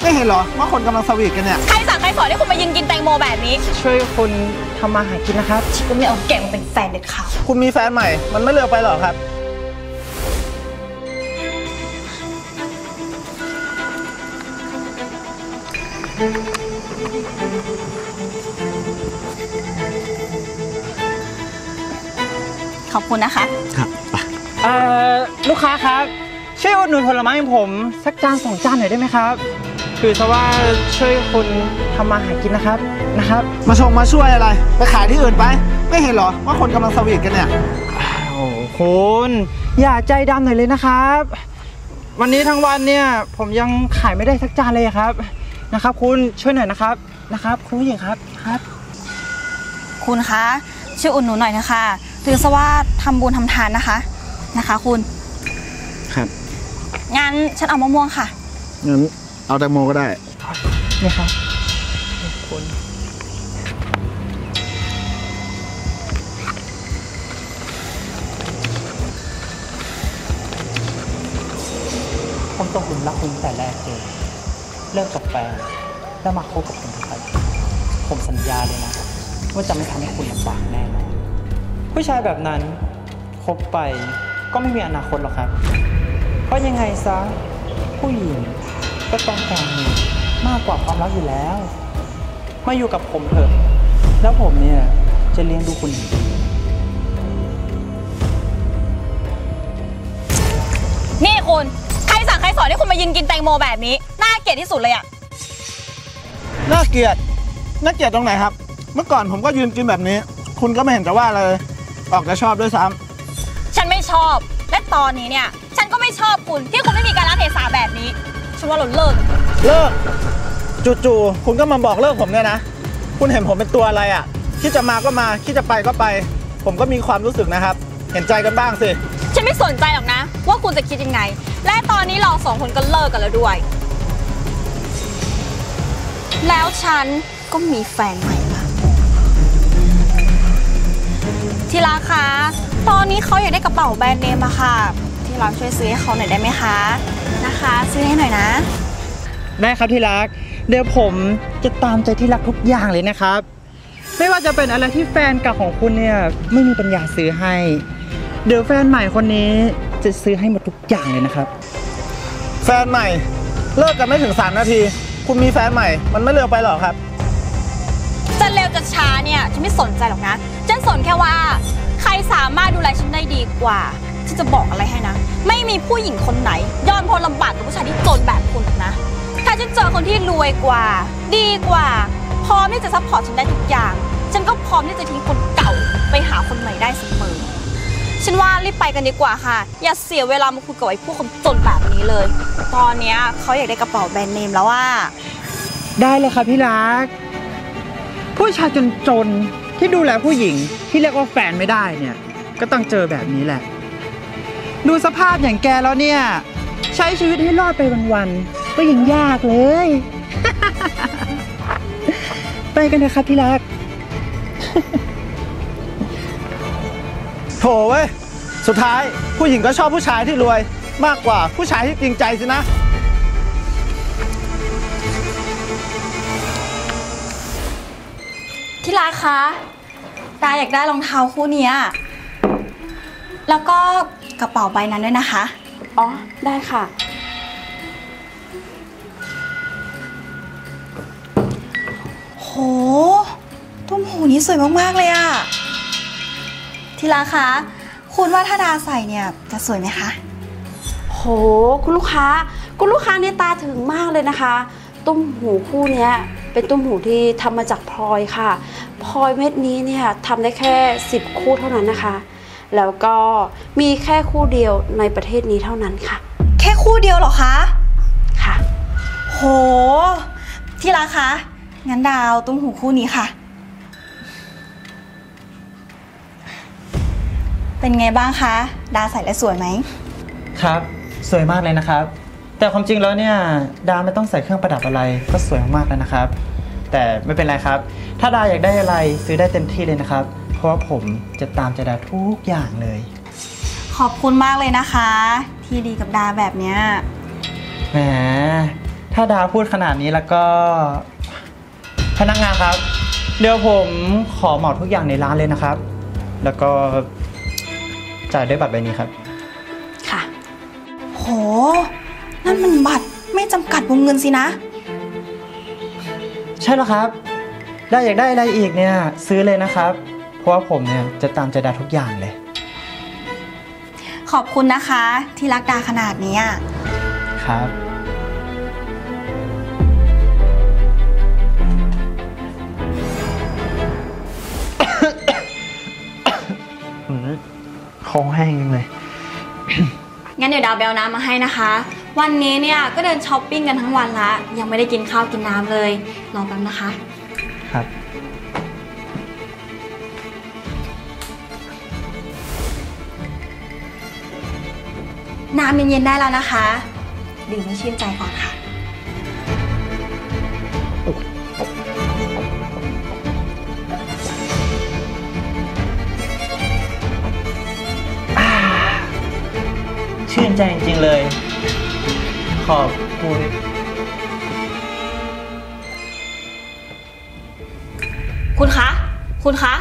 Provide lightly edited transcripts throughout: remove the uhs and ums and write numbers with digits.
ไม่เห็นเหรอว่าคนกำลังสวีทกันเนี่ยใครสั่งใครสอนให้คุณมายืนกินแตงโมแบบนี้ช่วยคุณทำมาหากินนะครับฉันก็ไม่เอาแกมาเป็นแฟนเด็ดขาดคุณมีแฟนใหม่มันไม่เร็วไปหรอครับขอบคุณนะคะครับลูกค้าครับช่วยอุดหนุนผลไม้ของผมสักจาน2 จานหน่อยได้ไหมครับคือซะว่าช่วยคุณทำมาหากินนะครับมาช่วยอะไรไปขายที่อื่นไปไม่เห็นเหรอว่าคนกำลังสวีทกันเนี่ยโอ้คุณอย่าใจดำหน่อยเลยนะครับวันนี้ทั้งวันเนี่ยผมยังขายไม่ได้สักจานเลยครับคุณช่วยหน่อยนะครับคุณผู้หญิงครับคุณคะช่วยอุดหนุนหน่อยนะคะถือซะว่าทำบุญทำทานนะคะคุณครับงั้นฉันเอามะม่วงค่ะงั้นเอาแตงโมก็ได้นี่ครับคุณผมตกหลุมรักคุณแต่แรกเลยเลิกกับแฟนแล้วมาคบกับคนไทยผมสัญญาเลยนะว่าจะไม่ทำให้คุณลำบากแน่นอนผู้ชายแบบนั้นคบไปก็ไม่มีอนาคตหรอกครับเพราะยังไงซะผู้หญิงก็ต้องการเงินมากกว่าความรักอยู่แล้วมาอยู่กับผมเถอะแล้วผมเนี่ยจะเลี้ยงดูคุณอย่างดีนี่คุณใครสั่งใครสอนให้คุณมายืนกินแตงโมแบบนี้น่าเกลียดที่สุดเลยอะน่าเกลียดตรงไหนครับเมื่อก่อนผมก็ยืนกินแบบนี้คุณก็ไม่เห็นจะว่าเลยออกจะชอบด้วยซ้ำฉันไม่ชอบและตอนนี้เนี่ยฉันก็ไม่ชอบคุณที่คุณไม่มีการละเทศะแบบนี้ฉันว่าเราเลิกจู่ๆคุณก็มาบอกเลิกผมเนี่ยนะคุณเห็นผมเป็นตัวอะไรอ่ะคิดจะมาก็มาคิดจะไปก็ไปผมก็มีความรู้สึกนะครับเห็นใจกันบ้างสิฉันไม่สนใจหรอกนะว่าคุณจะคิดยังไงและตอนนี้เรา2 คนก็เลิกกันแล้วด้วยแล้วฉันก็มีแฟนใหม่ละที่รักคะตอนนี้เขาอยากได้กระเป๋าแบรนด์เนมอะค่ะที่รักช่วยซื้อให้เขาหน่อยได้ไหมคะนะคะซื้อให้หน่อยนะได้ครับที่รักเดี๋ยวผมจะตามใจที่รักทุกอย่างเลยนะครับไม่ว่าจะเป็นอะไรที่แฟนเก่าของคุณเนี่ยไม่มีปัญญาซื้อให้เดี๋ยวแฟนใหม่คนนี้จะซื้อให้หมดทุกอย่างเลยนะครับแฟนใหม่เลิกกันไม่ถึง3 นาทีคุณมีแฟนใหม่มันไม่เร็วไปหรอครับจะเร็วจะช้าเนี่ยฉันไม่สนใจหรอกนะฉันสนแค่ว่าใครสามารถดูแลฉันได้ดีกว่าฉันจะบอกอะไรให้นะไม่มีผู้หญิงคนไหนยอมทนลำบากกับผู้ชายที่จนแบบคุณหรอกนะถ้าฉันเจอคนที่รวยกว่าดีกว่าพร้อมที่จะซัพพอร์ตฉันได้ทุกอย่างฉันก็พร้อมที่จะทิ้งคนเก่าไปหาคนใหม่ได้เสมอฉันว่ารีบไปกันดีกว่าค่ะอย่าเสียเวลามาคุยกับไอ้พวกคนจนแบบนี้เลยตอนนี้เขาอยากได้กระเป๋าแบรนด์เนมแล้วว่าได้เลยครับพี่รักผู้ชายจนที่ดูแลผู้หญิงที่เรียกว่าแฟนไม่ได้เนี่ยก็ต้องเจอแบบนี้แหละดูสภาพอย่างแกแล้วเนี่ยใช้ชีวิตให้รอดไปวันๆก็ยังยากเลย ไปกันนะครับพี่รักโถเว้ยสุดท้ายผู้หญิงก็ชอบผู้ชายที่รวยมากกว่าผู้ชายที่จริงใจสินะที่รักคะตาอยากได้รองเท้าคู่นี้แล้วก็กระเป๋าใบนั้นด้วยนะคะอ๋อได้ค่ะโหตุ้มหูนี้สวยมากๆเลยอะที่รักคะคุณว่าถ้าดาใส่เนี่ยจะสวยไหมคะโหคุณลูกค้าเนี่ยตาถึงมากเลยนะคะตุ้มหูคู่นี้เป็นตุ้มหูที่ทำมาจากพลอยค่ะพลอยเม็ดนี้เนี่ยทำได้แค่10 คู่เท่านั้นนะคะแล้วก็มีแค่คู่เดียวในประเทศนี้เท่านั้นค่ะแค่คู่เดียวเหรอคะค่ะโหที่รักคะงั้นดาวตุ้มหูคู่นี้ค่ะเป็นไงบ้างคะดาใส่แล้วสวยไหมครับสวยมากเลยนะครับแต่ความจริงแล้วเนี่ยดาไม่ต้องใส่เครื่องประดับอะไรก็สวยมากแล้วนะครับแต่ไม่เป็นไรครับถ้าดาอยากได้อะไรซื้อได้เต็มที่เลยนะครับเพราะว่าผมจะตามใจดาทุกอย่างเลยขอบคุณมากเลยนะคะที่ดีกับดาแบบเนี้ยแหมถ้าดาพูดขนาดนี้แล้วก็ พนักงานครับ เดี๋ยวผมขอเหมาทุกอย่างในร้านเลยนะครับ แล้วก็จ่ายด้วยบัตรใบนี้ครับค่ะโห นั่นมันบัตรไม่จำกัดวงเงินสินะใช่แล้วครับดาอยากได้อะไรอีกเนี่ยซื้อเลยนะครับ เพราะว่าผมเนี่ยจะตามใจดาทุกอย่างเลยขอบคุณนะคะที่รักดาขนาดนี้ครับ คอแห้งยังเลยงั้นเดี๋ยวดาวไปเอาน้ำมาให้นะคะ วันนี้เนี่ยก็เดินช้อปปิ้งกันทั้งวันละยังไม่ได้กินข้าวกินน้ำเลยรอแป๊บนะคะครับน้ำเย็นๆได้แล้วนะคะดื่มให้ชื่นใจก่อนค่ะชื่นใจจริงๆเลย ขอบคุณคุณคะ คุณคะ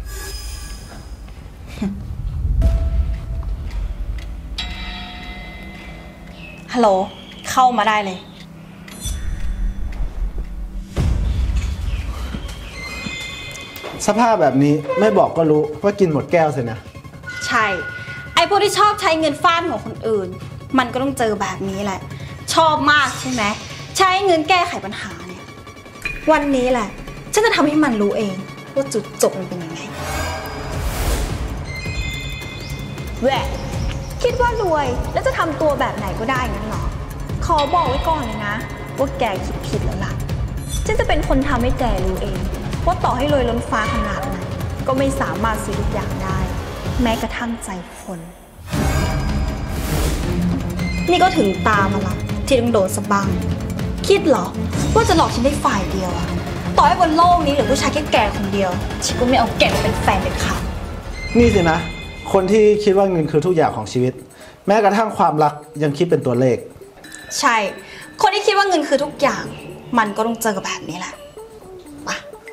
ฮัลโหล เข้ามาได้เลยสภาพแบบนี้ไม่บอกก็รู้ว่ากินหมดแก้วสินะใช่ ไอ้พวกที่ชอบใช้เงินฟาดหัวคนอื่น มันก็ต้องเจอแบบนี้แหละ ชอบมากใช่ไหม ใช้เงินแก้ไขปัญหาเนี่ย วันนี้แหละ ฉันจะทำให้มันรู้เองว่าจุดจบมันเป็นยังไงแหวะคิดว่ารวยแล้วจะทำตัวแบบไหนก็ได้งั้นเหรอ ขอบอกไว้ก่อนเลยนะว่าแกคิดผิดแล้วล่ะ ฉันจะเป็นคนทำให้แกรู้เองว่าต่อให้รวยล้นฟ้าขนาดไหนก็ไม่สามารถซื้อทุกอย่างได้ แม้กระทั่งใจคน นี่ก็ถึงตามาละที่ต้องโดนสะบังคิดเหรอว่าจะหลอกฉันได้ฝ่ายเดียวอะต่อให้บนโลกนี้เหลือผู้ชายแค่แกคนเดียวฉันก็ไม่เอาแกมาเป็นแฟนเด็ดขาดนี่สินะ คนที่คิดว่าเงินคือทุกอย่างของชีวิต แม้กระทั่งความรักยังคิดเป็นตัวเลขใช่ คนที่คิดว่าเงินคือทุกอย่าง มันก็ต้องเจอกับแบบนี้แหละไป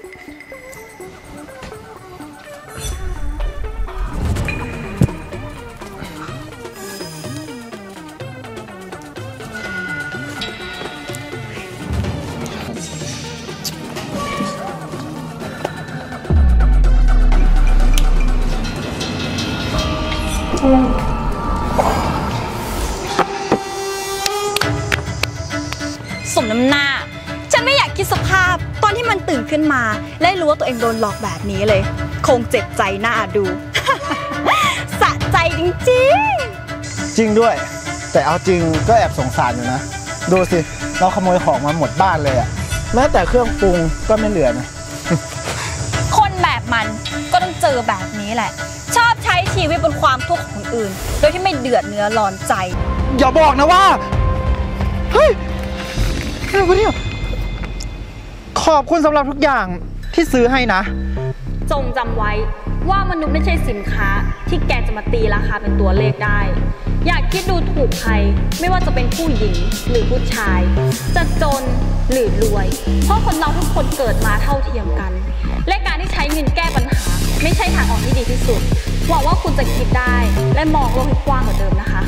สมน้ำหน้า ฉันไม่อยากคิดสภาพตอนที่มันตื่นขึ้นมา และรู้ว่าตัวเองโดนหลอกแบบนี้เลย คงเจ็บใจหน้าดู สะใจจริงจริงด้วย แต่เอาจริงก็แอบสงสารอยู่นะ ดูสิ เราขโมยของมาหมดบ้านเลยอะแม้แต่เครื่องปรุงก็ไม่เหลือนะๆ คนแบบมันก็ต้องเจอแบบนี้แหละ ชอบใช้ชีวิตบนความทุกข์ของคนอื่น โดยที่ไม่เดือดเนื้อร้อนใจอย่าบอกนะว่า เฮ้ยอะไรวะเนี่ยขอบคุณสำหรับทุกอย่างที่ซื้อให้นะจงจำไว้ว่ามนุษย์ไม่ใช่สินค้าที่แกจะมาตีราคาเป็นตัวเลขได้ อย่าคิดดูถูกใครไม่ว่าจะเป็นผู้หญิงหรือผู้ชาย จะจนหรือรวย เพราะคนเราทุกคนเกิดมาเท่าเทียมกัน และการที่ใช้เงินแก้ปัญหาไม่ใช่ทางออกที่ดีที่สุดหวังว่าคุณจะคิดได้และมองโลกให้กว้างกว่าเดิมนะคะ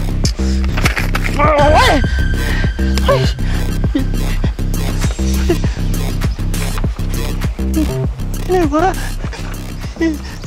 นี่วะ